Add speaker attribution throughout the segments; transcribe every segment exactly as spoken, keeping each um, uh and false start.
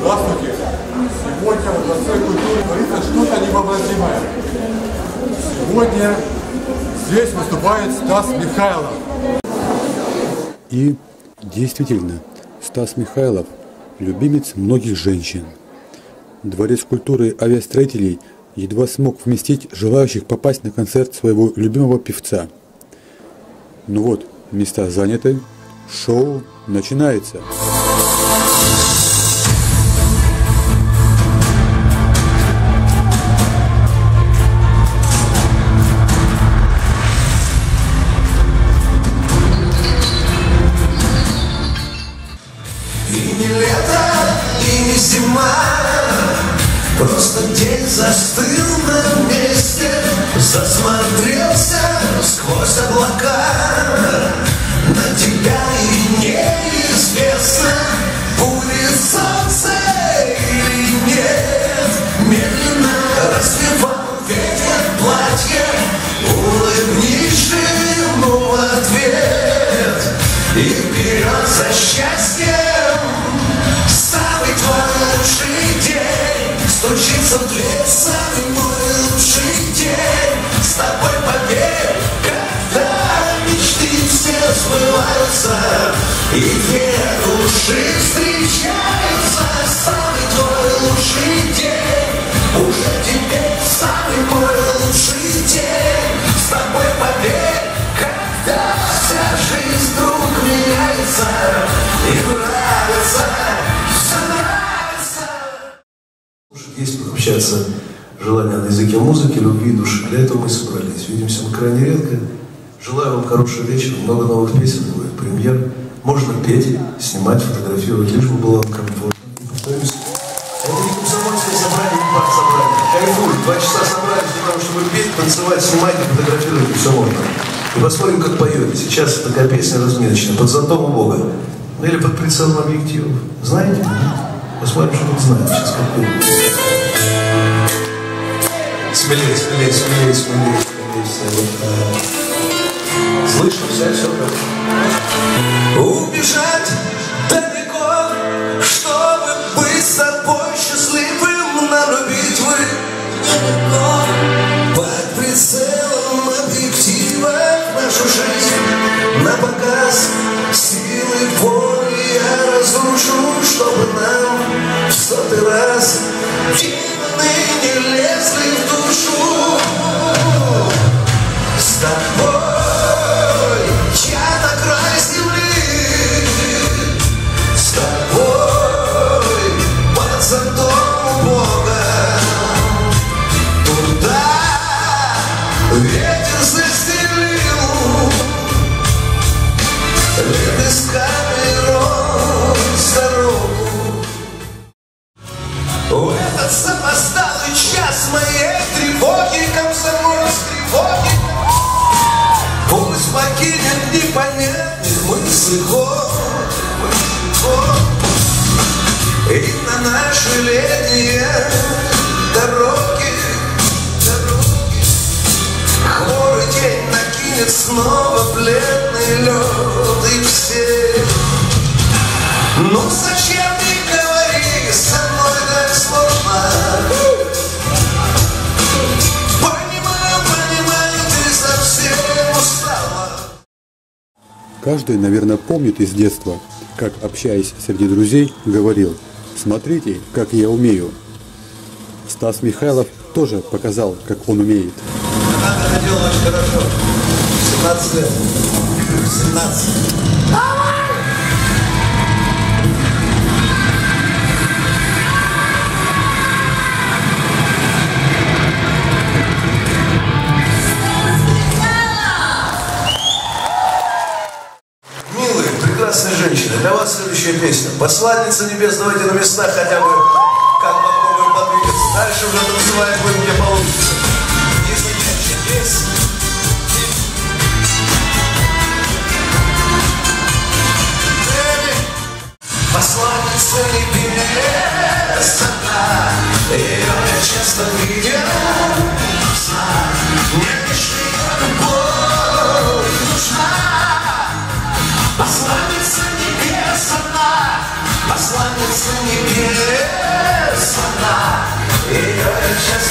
Speaker 1: Здравствуйте! Сегодня в Дворце культуры творится что-то невообразимое. Сегодня здесь выступает Стас Михайлов.
Speaker 2: И действительно, Стас Михайлов – любимец многих женщин. Дворец культуры авиастроителей едва смог вместить желающих попасть на концерт своего любимого певца. Ну вот, места заняты, шоу начинается.
Speaker 3: Просто день застыл на месте, засмотрелся сквозь облака. На тебя и неизвестно, будет солнце или нет. Медленно развивал ветер платье, улыбнись же ему в ответ. И вперед за счастьем, самый твой лучший день. Стучится в дверь самый мой лучший день. С тобой поверь, когда мечты все сбываются и две души встречаются. Самый твой лучший день, уже теперь самый мой лучший день. С тобой поверь, когда вся жизнь вдруг меняется и нравится.
Speaker 4: Есть пообщаться, желание на языке музыки, любви, души. Для этого мы собрались. Видимся мы крайне редко. Желаю вам хорошего вечера, много новых песен будет, премьер. Можно петь, снимать, фотографировать, лишь бы было комфортно. Повторюсь, это не комсомольское собрание, не парт-собрание. Кайфуй, два часа собрались для того, чтобы петь, танцевать, снимать и фотографировать, и все можно. И посмотрим, как поете. Сейчас такая песня разминочная, под зонтом у Бога. Ну или под прицелом объективов. Знаете? Посмотрим, что тут знаем. Сейчас какой. Смелее, смелее, смелее, смелее, смелее. Вот, слышно, вся все как.
Speaker 3: Убежать далеко, чтобы быть с тобой счастливым, нам любить вы далеко. Под прицелом объектива нашу жизнь на показ, силы воли я разрушу, чтобы нам в сотый раз демоны не лезли в душу. С тобой я на край земли, с тобой под зонтом Бога. Туда ветер застелил лепестками роз дорогу. В этот запоздалый час моей тревоги, комсомольской тревоги, пусть покинет непонятных мыслей ход. И на наши летние дороги, дороги хмурый день накинет снова бледный лед. И все, ну зачем не говори со мной так сложно? Понимаю, понимаю, ты совсем устала.
Speaker 2: Каждый, наверное, помнит из детства, как, общаясь среди друзей, говорил: «Смотрите, как я умею». Стас Михайлов тоже показал, как он умеет.
Speaker 4: Она ходила очень хорошо. семнадцать лет. семнадцать. Милые, прекрасные женщины, для вас следующая песня. Посланница небес, давайте на местах хотя бы, как попробуем подвигаться. Дальше уже танцевать будем, где получится. Если есть.
Speaker 3: Посланница небес, она, ее я часто видел. Мне лишь ее любовь нужна. Посланница небес, она, посланница небес.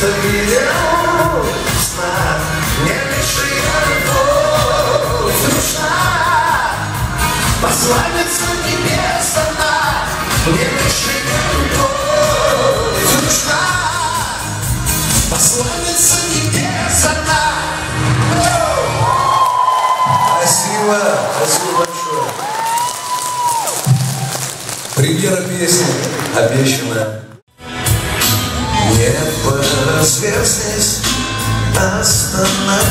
Speaker 4: что видел сна, не лиши любовь душа. Посланница небес она, не лиши любовь душа. Посланница небес она. Спасибо, спасибо большое. Премьера песни обещана. Небо разверзнись, остановись,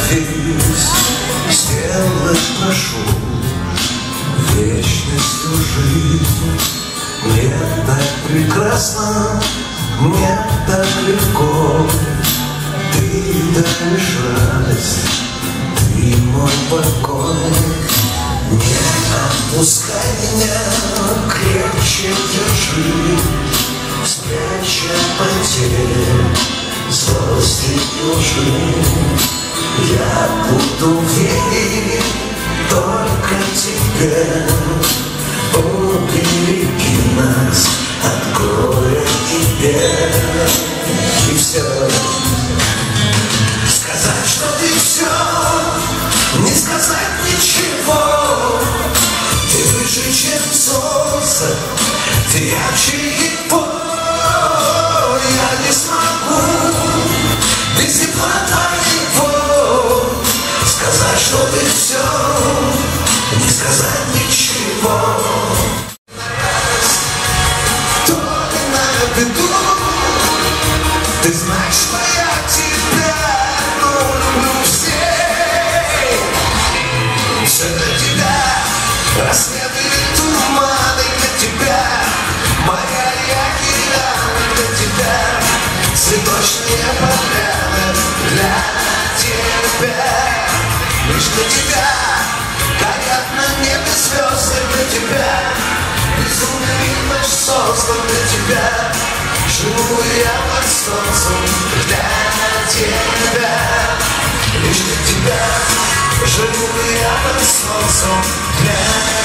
Speaker 4: сделай, прошу, вечностью жизнь. Мне так прекрасно, мне так легко, ты даешь радость, ты мой покой. Не отпускай меня, крепче держи, спрячь от потерь, злости и лжи. Я буду верить только тебе. Убереги нас от горя и бед. И все сказать, что ты все, не сказать ничего. Ты выше, чем солнце, ты ярче его. Я не смогу без тепла твоего сказать, что ты все, не сказать ничего. То не на беду, ты знаешь, что я тебя, но люблю всех. Все для тебя, рассветы и туманы для тебя, моя океаны для тебя, цветочные поляны для тебя. Лишь для тебя горят на небе звезды для тебя. Безумный наш создан для тебя. Живу я под солнцем для тебя. Лишь для тебя живу я под солнцем для тебя.